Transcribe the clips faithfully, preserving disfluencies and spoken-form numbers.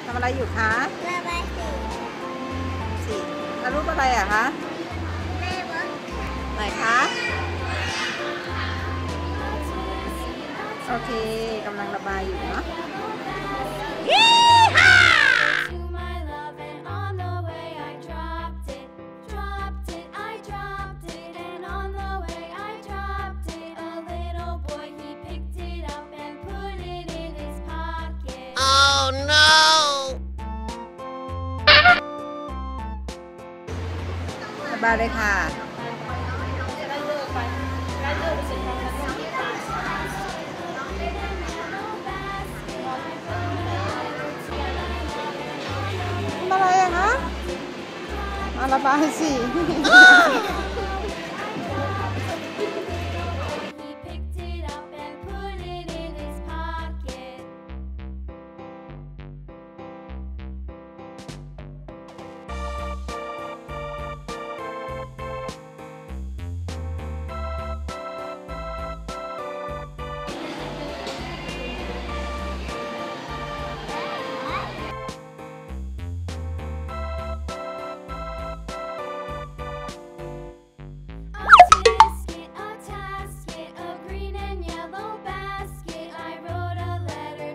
ทำอะไรอยู่คะระบายสีสีแล้วรูปอะไรอะคะแม่รถไหนคะโอเคกำลังระบายอยู่เนาะระบายเลยค่ะทำอะไรอะคะมาระบายสิ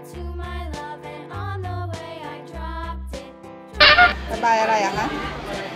ระบายอะไรอะคะ